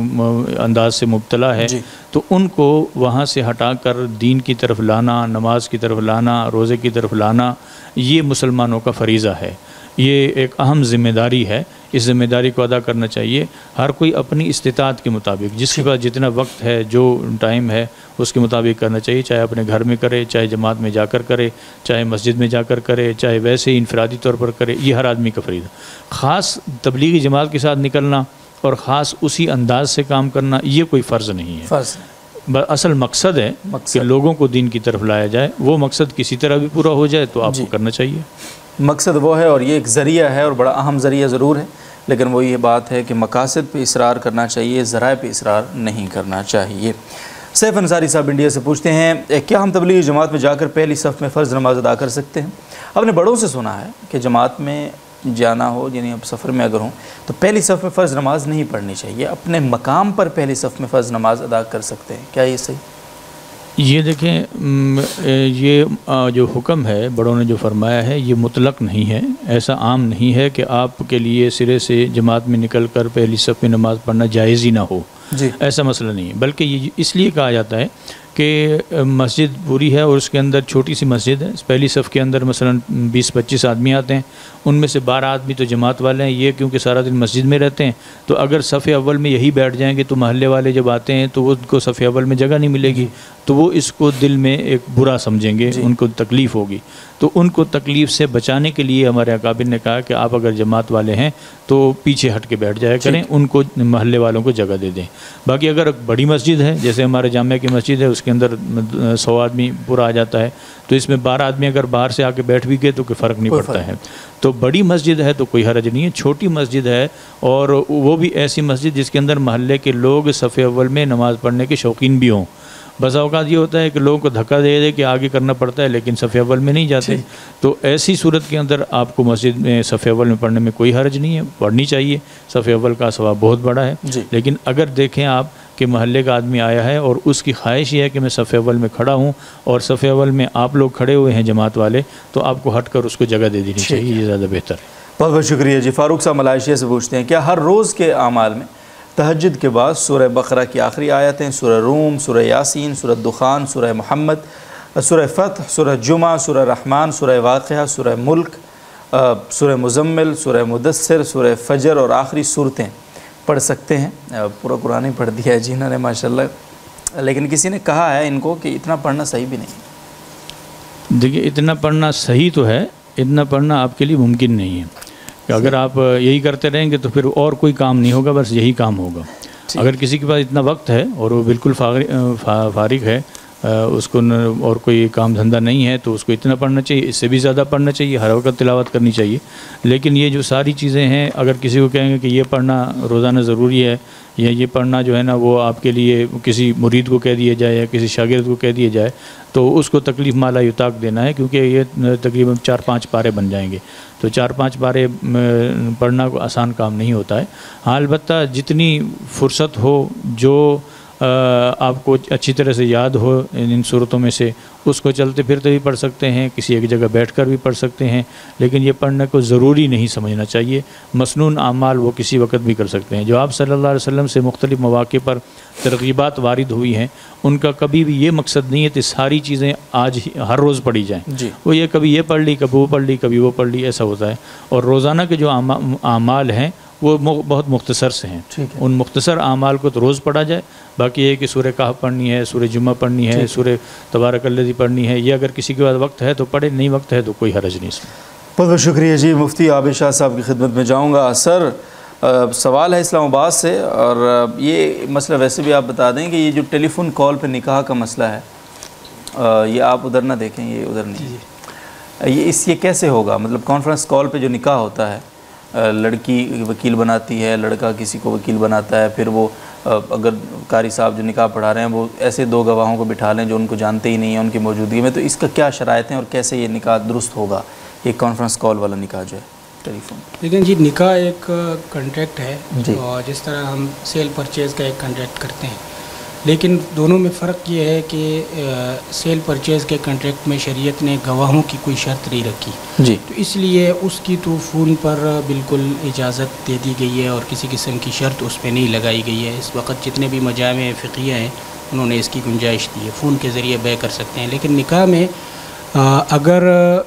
Speaker 2: انداز سے مبتلا ہے، جی. تو ان کو وہاں سے ہٹا کر دین کی طرف لانا، نماز کی طرف لانا، روزے کی طرف لانا، یہ مسلمانوں کا فریضہ ہے. یہ ایک اہم ذمہ داری ہے، اس ذمہ داری کو ادا کرنا چاہیے ہر کوئی اپنی استطاعت کے مطابق، جس کے پاس جتنا وقت ہے، جو ٹائم ہے، اس کے مطابق کرنا چاہیے. چاہے اپنے گھر میں کرے، چاہے جماعت میں جا کر کرے، چاہے مسجد میں جا کر کرے، چاہے ویسے ہی انفرادی طور پر کرے، یہ ہر آدمی کا فریضہ. خاص تبلیغی جماعت کے ساتھ نکلنا اور خاص اسی انداز سے کام کرنا یہ کوئی فرض نہیں ہے. فرض اصل مقصد ہے مقصد. کہ لوگوں کو دین کی طرف لایا جائے، وہ مقصد کسی طرح بھی پورا ہو جائے تو آپ جی. کو کرنا چاہیے.
Speaker 1: مقصد وہ ہے، اور یہ ایک ذریعہ ہے اور بڑا اہم ذریعہ ضرور ہے، لیکن وہ یہ بات ہے کہ مقاصد پہ اصرار کرنا چاہیے، ذرائع پہ اصرار نہیں کرنا چاہیے. سیف انصاری صاحب انڈیا سے پوچھتے ہیں، کیا ہم تبلیغی جماعت میں جا کر پہلی صف میں فرض نماز ادا کر سکتے ہیں؟ اپنے بڑوں سے سنا ہے کہ جماعت میں جانا ہو، یعنی اب سفر میں اگر ہوں تو پہلی صف میں فرض نماز نہیں پڑھنی چاہیے، اپنے مقام پر پہلی صف میں فرض نماز ادا کر سکتے ہیں. کیا یہ صحیح؟
Speaker 2: یہ دیکھیں، یہ جو حکم ہے بڑوں نے جو فرمایا ہے یہ مطلق نہیں ہے، ایسا عام نہیں ہے کہ آپ کے لیے سرے سے جماعت میں نکل کر پہلی صف میں نماز پڑھنا جائز ہی نہ ہو. جی. ایسا مسئلہ نہیں ہے، بلکہ یہ اس لیے کہا جاتا ہے کہ مسجد پوری ہے اور اس کے اندر چھوٹی سی مسجد ہے، پہلی صف کے اندر مثلا بیس پچیس آدمی آتے ہیں، ان میں سے بارہ آدمی تو جماعت والے ہیں، یہ کیونکہ سارا دن مسجد میں رہتے ہیں، تو اگر صف اول میں یہی بیٹھ جائیں گے تو محلے والے جب آتے ہیں تو ان کو صف اول میں جگہ نہیں ملے گی، تو وہ اس کو دل میں ایک برا سمجھیں گے. جی. ان کو تکلیف ہوگی. تو ان کو تکلیف سے بچانے کے لیے ہمارے اکابر نے کہا کہ آپ اگر جماعت والے ہیں تو پیچھے ہٹ کے بیٹھ جایا کریں، ان کو محلے والوں کو جگہ دے دیں. باقی اگر بڑی مسجد ہے جیسے ہمارے جامعہ کی مسجد ہے، اس کے اندر سو آدمی پورا آ جاتا ہے، تو اس میں بارہ آدمی اگر باہر سے آ کے بیٹھ بھی گئے تو کوئی فرق نہیں پڑتا ہے. تو بڑی مسجد ہے تو کوئی حرج نہیں ہے، چھوٹی مسجد ہے اور وہ بھی ایسی مسجد جس کے اندر محلے کے لوگ صف اول میں نماز پڑھنے کے شوقین بھی ہوں. بسا اوقات یہ ہوتا ہے کہ لوگوں کو دھکا دے دے کہ آگے کرنا پڑتا ہے لیکن صف اول میں نہیں جاتے، تو ایسی صورت کے اندر آپ کو مسجد میں صف اول میں پڑھنے میں کوئی حرج نہیں ہے، پڑھنی چاہیے. صف اول کا ثواب بہت بڑا ہے. جی. لیکن اگر دیکھیں آپ کہ محلے کا آدمی آیا ہے اور اس کی خواہش یہ ہے کہ میں صف اول میں کھڑا ہوں اور صف اول میں آپ لوگ کھڑے ہوئے ہیں جماعت والے، تو آپ کو ہٹ کر اس کو جگہ دے دینی چاہیے، یہ زیادہ بہتر ہے.
Speaker 1: بہت بہت شکریہ جی. فاروق صاحب ملائیشیا سے پوچھتے ہیں، کیا ہر روز کے اعمال میں تہجد کے بعد سورہ بقرہ کی آخری آیتیں، سورہ روم، سورہ یاسین، سورہ دخان، سورہ محمد، سورہ فتح، سورہ جمعہ، سورہ رحمان، سورہ واقعہ، سورہ ملک، سورہ مزمل، سورہ مدثر، سورہ فجر اور آخری صورتیں پڑھ سکتے ہیں؟ پورا قرآن ہی پڑھ دیا ہے جی انہوں نے ماشاءاللہ، لیکن کسی نے کہا ہے ان کو کہ اتنا پڑھنا صحیح بھی نہیں.
Speaker 2: دیکھیے اتنا پڑھنا صحیح تو ہے، اتنا پڑھنا آپ کے لیے ممکن نہیں ہے کہ اگر آپ یہی کرتے رہیں گے تو پھر اور کوئی کام نہیں ہوگا، بس یہی کام ہوگا. اگر کسی کے پاس اتنا وقت ہے اور وہ بالکل فارغ ہے، اس کو اور کوئی کام دھندہ نہیں ہے، تو اس کو اتنا پڑھنا چاہیے، اس سے بھی زیادہ پڑھنا چاہیے، ہر وقت تلاوت کرنی چاہیے. لیکن یہ جو ساری چیزیں ہیں، اگر کسی کو کہیں گے کہ یہ پڑھنا روزانہ ضروری ہے یا یہ پڑھنا جو ہے نا وہ آپ کے لیے کسی مرید کو کہہ دیا جائے یا کسی شاگرد کو کہہ دیا جائے، تو اس کو تکلیف مالا یطاق دینا ہے، کیونکہ یہ تقریباً چار پانچ پارے بن جائیں گے. تو چار پانچ پارے پڑھنا کو آسان کام نہیں ہوتا ہے. ہاں البتہ جتنی فرصت ہو، جو آپ کو اچھی طرح سے یاد ہو ان صورتوں میں سے، اس کو چلتے پھرتے بھی پڑھ سکتے ہیں، کسی ایک جگہ بیٹھ کر بھی پڑھ سکتے ہیں، لیکن یہ پڑھنے کو ضروری نہیں سمجھنا چاہیے. مسنون اعمال وہ کسی وقت بھی کر سکتے ہیں. جو آپ صلی اللہ علیہ وسلم سے مختلف مواقع پر ترغیبات وارد ہوئی ہیں، ان کا کبھی بھی یہ مقصد نہیں ہے کہ ساری چیزیں آج ہر روز پڑھی جائیں. جی. وہ یہ کبھی یہ پڑھ لی، کبھی وہ پڑھ لی، کبھی وہ پڑھ لی، ایسا ہوتا ہے. اور روزانہ کے جو اعمال ہیں وہ بہت مختصر سے ہیں. ان مختصر اعمال کو تو روز پڑھا جائے. باقی یہ کہ سورہ کہف پڑھنی ہے، سورہ جمعہ پڑھنی ہے، سورہ تبارک الذی پڑھنی ہے، یہ اگر کسی کے پاس وقت ہے تو پڑھے، نہیں وقت ہے تو کوئی حرج نہیں اس میں.
Speaker 1: بہت بہت شکریہ جی. مفتی عابد شاہ صاحب کی خدمت میں جاؤں گا. سر سوال ہے اسلام آباد سے، اور یہ مسئلہ ویسے بھی آپ بتا دیں کہ یہ جو ٹیلی فون کال پہ نکاح کا مسئلہ ہے، یہ آپ ادھر نہ دیکھیں، یہ ادھر نہیں، یہ اس یہ کیسے ہوگا؟ مطلب کانفرنس کال پہ جو نکاح ہوتا ہے لڑکی وکیل بناتی ہے، لڑکا کسی کو وکیل بناتا ہے، پھر وہ اگر قاری صاحب جو نکاح پڑھا رہے ہیں وہ ایسے دو گواہوں کو بٹھا لیں جو ان کو جانتے ہی نہیں ہیں ان کی موجودگی میں، تو اس کا کیا شرائط ہیں اور کیسے یہ نکاح درست ہوگا، یہ کانفرنس کال والا نکاح جو ہے ٹیلی فون؟
Speaker 3: لیکن جی نکاح ایک کنٹریکٹ ہے
Speaker 1: جی،
Speaker 3: اور جس طرح ہم سیل پرچیز کا ایک کنٹریکٹ کرتے ہیں، لیکن دونوں میں فرق یہ ہے کہ سیل پرچیز کے کنٹریکٹ میں شریعت نے گواہوں کی کوئی شرط نہیں رکھی
Speaker 1: جی،
Speaker 3: تو اس لیے اس کی تو فون پر بالکل اجازت دے دی گئی ہے اور کسی قسم کی شرط اس پہ نہیں لگائی گئی ہے۔ اس وقت جتنے بھی مجامع فقہیہ ہیں انہوں نے اس کی گنجائش دی ہے، فون کے ذریعے بے کر سکتے ہیں۔ لیکن نکاح میں اگر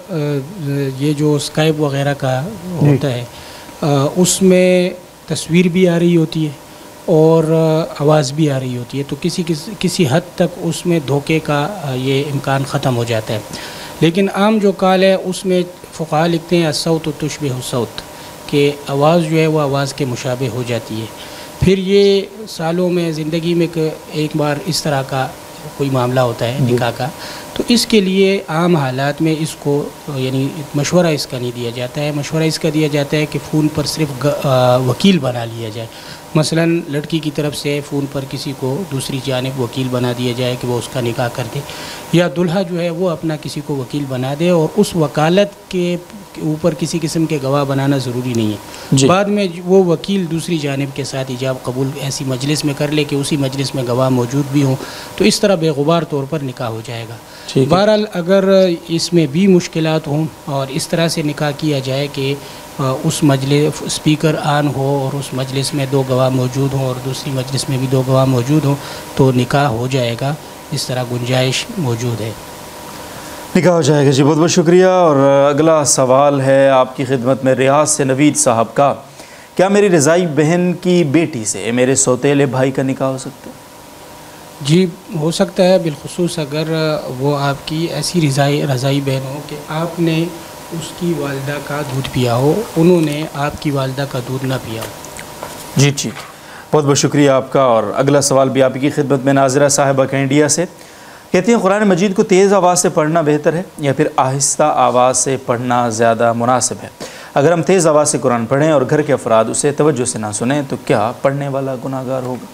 Speaker 3: یہ جو اسکائپ وغیرہ کا ہوتا ہے اس میں تصویر بھی آ رہی ہوتی ہے اور آواز بھی آ رہی ہوتی ہے، تو کسی کسی حد تک اس میں دھوکے کا یہ امکان ختم ہو جاتا ہے۔ لیکن عام جو کال ہے اس میں فقہاء لکھتے ہیں الصوت تشبہ الصوت، کہ آواز جو ہے وہ آواز کے مشابہ ہو جاتی ہے۔ پھر یہ سالوں میں زندگی میں ایک بار اس طرح کا کوئی معاملہ ہوتا ہے نکاح کا، تو اس کے لیے عام حالات میں اس کو یعنی مشورہ اس کا نہیں دیا جاتا ہے۔ مشورہ اس کا دیا جاتا ہے کہ فون پر صرف وکیل بنا لیا جائے، مثلا لڑکی کی طرف سے فون پر کسی کو دوسری جانب وکیل بنا دیا جائے کہ وہ اس کا نکاح کر دے، یا دلہا جو ہے وہ اپنا کسی کو وکیل بنا دے، اور اس وکالت کے اوپر کسی قسم کے گواہ بنانا ضروری نہیں ہے۔
Speaker 1: جی،
Speaker 3: بعد میں وہ وکیل دوسری جانب کے ساتھ ایجاب قبول ایسی مجلس میں کر لے کہ اسی مجلس میں گواہ موجود بھی ہوں، تو اس طرح بے غبار طور پر نکاح ہو جائے گا۔ بہرحال اگر اس میں بھی مشکلات ہوں اور اس طرح سے نکاح کیا جائے کہ اس مجلس اسپیکر آن ہو اور اس مجلس میں دو گواہ موجود ہوں اور دوسری مجلس میں بھی دو گواہ موجود ہوں تو نکاح ہو جائے گا، اس طرح گنجائش موجود ہے،
Speaker 1: نکاح ہو جائے گا۔ جی بہت بہت شکریہ۔ اور اگلا سوال ہے آپ کی خدمت میں ریاض سے نوید صاحب کا، کیا میری رضائی بہن کی بیٹی سے میرے سوتیلے بھائی کا نکاح ہو سکتا ہے؟
Speaker 3: جی ہو سکتا ہے، بالخصوص اگر وہ آپ کی ایسی رضائی رضائی بہن ہو کہ آپ نے اس کی والدہ کا دودھ پیا ہو، انہوں نے آپ کی والدہ کا دودھ نہ پیا ہو۔
Speaker 1: جی ٹھیک، بہت بہت شکریہ آپ کا۔ اور اگلا سوال بھی آپ کی خدمت میں ناظرہ صاحبہ کینڈیا سے، کہتی ہیں قرآن مجید کو تیز آواز سے پڑھنا بہتر ہے یا پھر آہستہ آواز سے پڑھنا زیادہ مناسب ہے؟ اگر ہم تیز آواز سے قرآن پڑھیں اور گھر کے افراد اسے توجہ سے نہ سنیں تو کیا پڑھنے والا گناہ گار ہوگا؟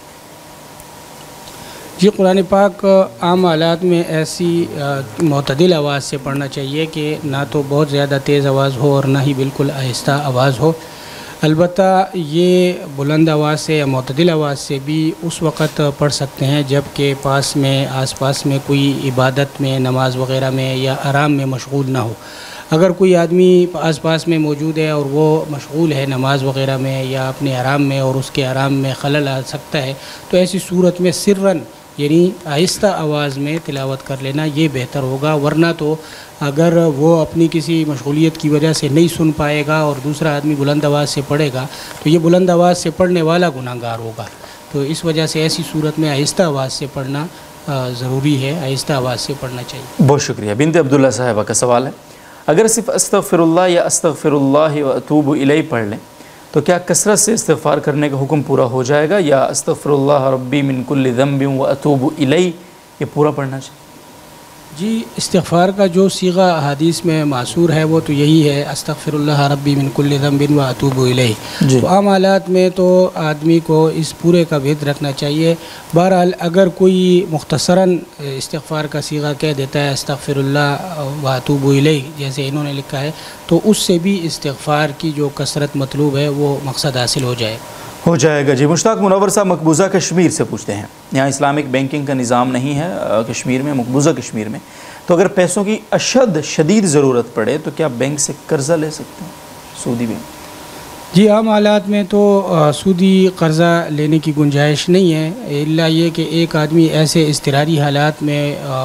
Speaker 3: جی قرآن پاک عام حالات میں ایسی معتدل آواز سے پڑھنا چاہیے کہ نہ تو بہت زیادہ تیز آواز ہو اور نہ ہی بالکل آہستہ آواز ہو۔ البتہ یہ بلند آواز سے یا معتدل آواز سے بھی اس وقت پڑھ سکتے ہیں جب کہ پاس میں آس پاس میں کوئی عبادت میں نماز وغیرہ میں یا آرام میں مشغول نہ ہو۔ اگر کوئی آدمی آس پاس میں موجود ہے اور وہ مشغول ہے نماز وغیرہ میں یا اپنے آرام میں اور اس کے آرام میں خلل آ سکتا ہے تو ایسی صورت میں سرًا یعنی آہستہ آواز میں تلاوت کر لینا یہ بہتر ہوگا، ورنہ تو اگر وہ اپنی کسی مشغولیت کی وجہ سے نہیں سن پائے گا اور دوسرا آدمی بلند آواز سے پڑھے گا تو یہ بلند آواز سے پڑھنے والا گناہ گار ہوگا۔ تو اس وجہ سے ایسی صورت میں آہستہ آواز سے پڑھنا ضروری ہے، آہستہ آواز سے پڑھنا چاہیے۔
Speaker 1: بہت شکریہ۔ بنت عبداللہ صاحبہ کا سوال ہے، اگر صرف استغفر اللہ یا استغفر اللہ و اتوب الیہ پڑھ لیں تو کیا کثرت سے استغفار کرنے کا حکم پورا ہو جائے گا، یا استغفر اللہ ربی من کل ذنب و اتوب الیہ یہ پورا پڑھنا چاہیے؟
Speaker 3: جی استغفار کا جو صیغہ حدیث میں معصور ہے وہ تو یہی ہے استغفر اللہ ربی من کل ذنب و اتوب الیہ۔
Speaker 1: جی
Speaker 3: تو عام حالات میں تو آدمی کو اس پورے کا بھید رکھنا چاہیے۔ بہرحال اگر کوئی مختصراً استغفار کا صیغہ کہہ دیتا ہے استغفر اللہ و اتوب الیہ جیسے انہوں نے لکھا ہے تو اس سے بھی استغفار کی جو کثرت مطلوب ہے وہ مقصد حاصل ہو جائے
Speaker 1: ہو جائے گا۔ جی مشتاق منور صاحب مقبوضہ کشمیر سے پوچھتے ہیں، یہاں اسلامک بینکنگ کا نظام نہیں ہے کشمیر میں، مقبوضہ کشمیر میں، تو اگر پیسوں کی اشد شدید ضرورت پڑے تو کیا بینک سے قرضہ لے سکتے ہیں، سودی بینک؟
Speaker 3: جی عام حالات میں تو سودی قرضہ لینے کی گنجائش نہیں ہے، الا یہ کہ ایک آدمی ایسے اضطراری حالات میں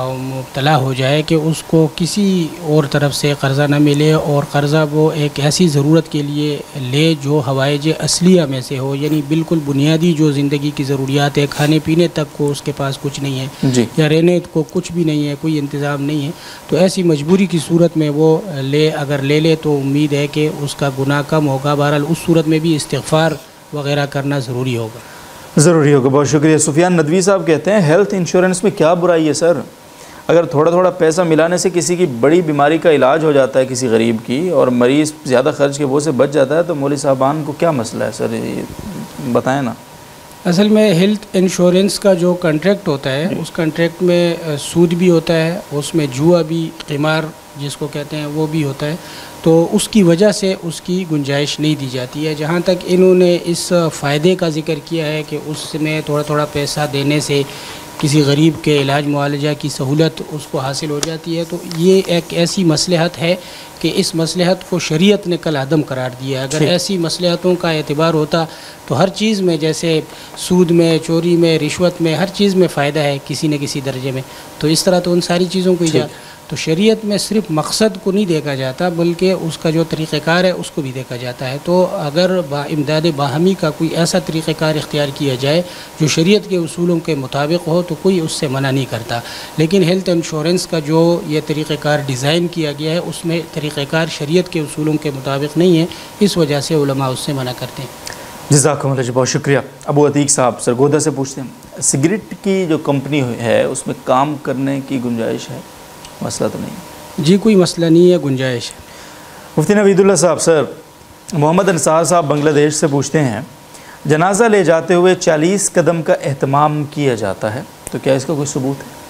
Speaker 3: مبتلا ہو جائے کہ اس کو کسی اور طرف سے قرضہ نہ ملے اور قرضہ وہ ایک ایسی ضرورت کے لیے لے جو حوائج اصلیہ میں سے ہو، یعنی بالکل بنیادی جو زندگی کی ضروریات ہے، کھانے پینے تک کو اس کے پاس کچھ نہیں ہے
Speaker 1: جی
Speaker 3: یا رہنے کو کچھ بھی نہیں ہے، کوئی انتظام نہیں ہے، تو ایسی مجبوری کی صورت میں وہ لے اگر لے لے تو امید ہے کہ اس کا گناہ کم ہوگا۔ بہرحال اس صورت میں بھی استغفار وغیرہ کرنا ضروری ہوگا۔
Speaker 1: ضروری ہوگا۔ بہت شکریہ۔ سفیان ندوی صاحب کہتے ہیں ہیلتھ انشورنس میں کیا برائی ہے سر؟ اگر تھوڑا تھوڑا پیسہ ملانے سے کسی کی بڑی بیماری کا علاج ہو جاتا ہے کسی غریب کی اور مریض زیادہ خرچ کے وہ سے بچ جاتا ہے تو مولوی صاحبان کو کیا مسئلہ ہے سر؟ یہ بتائیں نا.
Speaker 3: اصل میں ہیلتھ انشورنس کا جو کنٹریکٹ ہوتا ہے اس کنٹریکٹ میں سود بھی ہوتا ہے، اس میں جوا بھی، قمار جس کو کہتے ہیں وہ بھی ہوتا ہے، تو اس کی وجہ سے اس کی گنجائش نہیں دی جاتی ہے. جہاں تک انہوں نے اس فائدے کا ذکر کیا ہے کہ اس میں تھوڑا تھوڑا پیسہ دینے سے کسی غریب کے علاج معالجہ کی سہولت اس کو حاصل ہو جاتی ہے، تو یہ ایک ایسی مصلحت ہے کہ اس مصلحت کو شریعت نے کل عدم قرار دیا. اگر ایسی مصلحتوں کا اعتبار ہوتا تو ہر چیز میں، جیسے سود میں، چوری میں، رشوت میں، ہر چیز میں فائدہ ہے کسی نہ کسی درجے میں، تو اس طرح تو ان ساری چیزوں کو ایجاد. تو شریعت میں صرف مقصد کو نہیں دیکھا جاتا بلکہ اس کا جو طریقہ کار ہے اس کو بھی دیکھا جاتا ہے. تو اگر با امداد باہمی کا کوئی ایسا طریقہ کار اختیار کیا جائے جو شریعت کے اصولوں کے مطابق ہو تو کوئی اس سے منع نہیں کرتا. لیکن ہیلتھ انشورنس کا جو یہ طریقہ کار ڈیزائن کیا گیا ہے اس میں طریقہ کار شریعت کے اصولوں کے مطابق نہیں ہے، اس وجہ سے علماء اس سے منع کرتے ہیں.
Speaker 1: جزاکم اللہ جی، بہت شکریہ. ابو عتیق صاحب سرگودا سے پوچھتے ہیں، سگریٹ کی جو کمپنی ہے اس میں کام کرنے کی گنجائش ہے؟ مسئلہ تو نہیں؟
Speaker 3: جی کوئی مسئلہ نہیں ہے، گنجائش ہے.
Speaker 1: مفتی نوید اللہ صاحب، سر محمد انصار صاحب بنگلہ دیش سے پوچھتے ہیں، جنازہ لے جاتے ہوئے چالیس قدم کا اہتمام کیا جاتا ہے تو کیا اس کا کوئی ثبوت ہے؟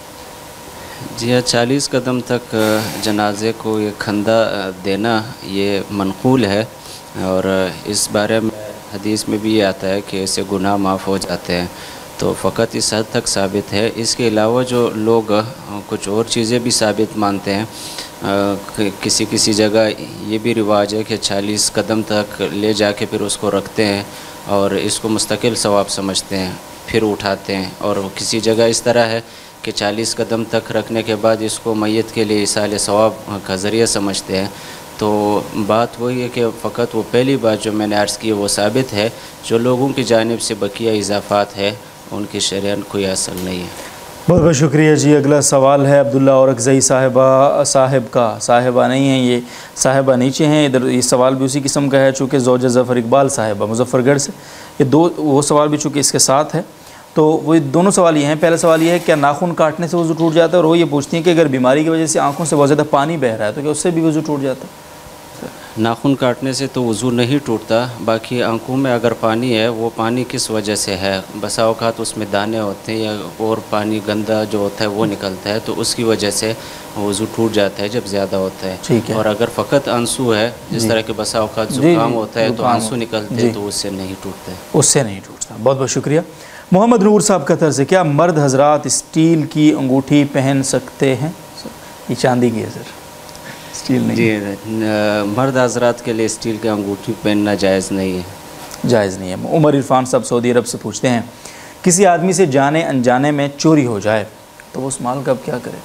Speaker 4: جی ہاں، چالیس قدم تک جنازے کو یہ کھندا دینا یہ منقول ہے، اور اس بارے میں حدیث میں بھی یہ آتا ہے کہ اسے گناہ معاف ہو جاتے ہیں، تو فقط اس حد تک ثابت ہے. اس کے علاوہ جو لوگ کچھ اور چیزیں بھی ثابت مانتے ہیں، کسی کسی جگہ یہ بھی رواج ہے کہ چالیس قدم تک لے جا کے پھر اس کو رکھتے ہیں اور اس کو مستقل ثواب سمجھتے ہیں، پھر اٹھاتے ہیں. اور کسی جگہ اس طرح ہے کہ چالیس قدم تک رکھنے کے بعد اس کو میت کے لیے ایصال ثواب کا ذریعہ سمجھتے ہیں. تو بات وہی ہے کہ فقط وہ پہلی بات جو میں نے عرض کی وہ ثابت ہے، جو لوگوں کی جانب سے بقیہ اضافات ہے ان کی شرعاً کوئی اصل نہیں ہے.
Speaker 1: بہت بہت شکریہ جی. اگلا سوال ہے عبداللہ اورکزئی صاحبہ صاحب کا، صاحبہ نہیں ہیں یہ، صاحبہ نیچے ہیں. ادھر یہ سوال بھی اسی قسم کا ہے چونکہ زوجہ ظفر اقبال صاحبہ مظفر گڑھ سے. یہ دو وہ سوال بھی چونکہ اس کے ساتھ ہے، تو وہ دونوں سوال یہ ہیں. پہلا سوال یہ ہے کیا ناخن کاٹنے سے وضو ٹوٹ جاتا ہے، اور وہ یہ پوچھتی ہیں کہ اگر بیماری کی وجہ سے آنکھوں سے بہت زیادہ پانی بہہ رہا ہے تو کیا اس سے بھی وضو ٹوٹ جاتا ہے؟
Speaker 4: ناخن کاٹنے سے تو وضو نہیں ٹوٹتا، باقی آنکھوں میں اگر پانی ہے وہ پانی کس وجہ سے ہے، بسا اوقات اس میں دانے ہوتے ہیں یا اور پانی گندا جو ہوتا ہے وہ نکلتا ہے تو اس کی وجہ سے وضو ٹوٹ جاتا ہے جب زیادہ ہوتا ہے. اور اگر فقط آنسو ہے، جس طرح کہ بسا اوقات زکام ہوتا ہے تو آنسو نکلتے ہیں تو اس سے نہیں ٹوٹتا ہے.
Speaker 1: اس سے نہیں ٹوٹتا. بہت بہت شکریہ. محمد نور صاحب قطر سے، کیا مرد حضرات اسٹیل کی انگوٹھی پہن سکتے ہیں؟ یہ چاندی کی ہے سر، اسٹیل نہیں.
Speaker 4: جی مرد حضرات کے لیے اسٹیل کی انگوٹھی پہننا جائز نہیں ہے.
Speaker 1: جائز نہیں ہے. عمر عرفان صاحب سعودی عرب سے پوچھتے ہیں، کسی آدمی سے جانے انجانے میں چوری ہو جائے تو اس مال کا اب کیا کرے؟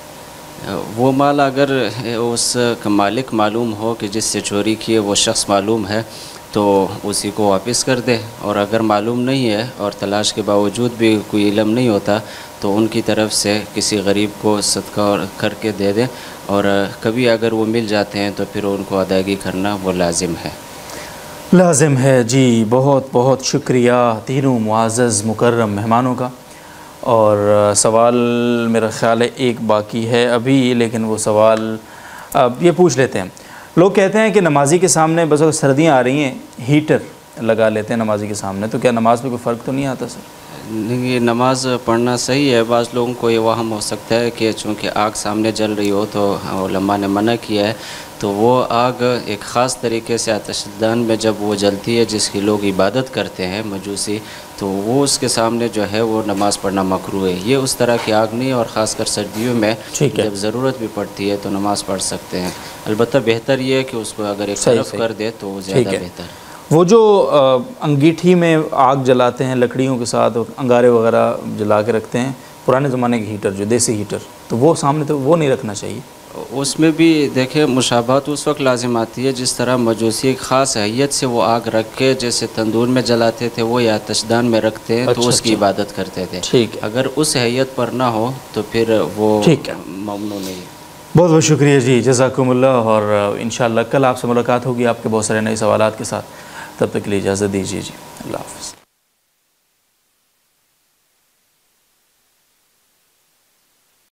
Speaker 4: وہ مال اگر اس کا مالک معلوم ہو کہ جس سے چوری کی ہے وہ شخص معلوم ہے تو اسی کو واپس کر دے، اور اگر معلوم نہیں ہے اور تلاش کے باوجود بھی کوئی علم نہیں ہوتا تو ان کی طرف سے کسی غریب کو صدقہ کر کے دے دیں، اور کبھی اگر وہ مل جاتے ہیں تو پھر ان کو ادائیگی کرنا وہ لازم ہے.
Speaker 1: لازم ہے جی. بہت بہت شکریہ تینوں معزز مکرم مہمانوں کا. اور سوال میرا خیال ہے ایک باقی ہے ابھی، لیکن وہ سوال اب یہ پوچھ لیتے ہیں. لوگ کہتے ہیں کہ نمازی کے سامنے بس اگر سردیاں آ رہی ہیں ہیٹر لگا لیتے ہیں نمازی کے سامنے، تو کیا نماز میں کوئی فرق تو نہیں آتا سر؟
Speaker 4: یہ نماز پڑھنا صحیح ہے. بعض لوگوں کو یہ وہم ہو سکتا ہے کہ چونکہ آگ سامنے جل رہی ہو تو علماء نے منع کیا ہے، تو وہ آگ ایک خاص طریقے سے آتش دان میں جب وہ جلتی ہے جس کی لوگ عبادت کرتے ہیں مجوسی، تو وہ اس کے سامنے جو ہے وہ نماز پڑھنا مکروہ ہے. یہ اس طرح کی آگ نہیں، اور خاص کر سردیوں میں جب ضرورت بھی پڑتی ہے تو نماز پڑھ سکتے ہیں. البتہ بہتر یہ ہے کہ اس کو اگر ایک طرف کر دے تو وہ زیادہ بہتر ہے.
Speaker 1: وہ جو انگیٹھی میں آگ جلاتے ہیں لکڑیوں کے ساتھ، انگارے وغیرہ جلا کے رکھتے ہیں، پرانے زمانے کے ہیٹر جو دیسی ہیٹر، تو وہ سامنے تو وہ نہیں رکھنا چاہیے.
Speaker 4: اس میں بھی دیکھیں مشابہت اس وقت لازم آتی ہے جس طرح مجوسی ایک خاص حیت سے وہ آگ رکھ کے جیسے تندور میں جلاتے تھے وہ یا تشدان میں رکھتے ہیں تو اس کی عبادت کرتے تھے. اگر اس حیت پر نہ ہو تو پھر وہ ممنوع نہیں.
Speaker 1: بہت بہت شکریہ جی، جزاکم اللہ. اور انشاءاللہ کل آپ سے ملاقات ہوگی آپ کے بہت سارے نئے سوالات کے ساتھ. تب تک کے لیے اجازت دیجیے جی. اللہ حافظ.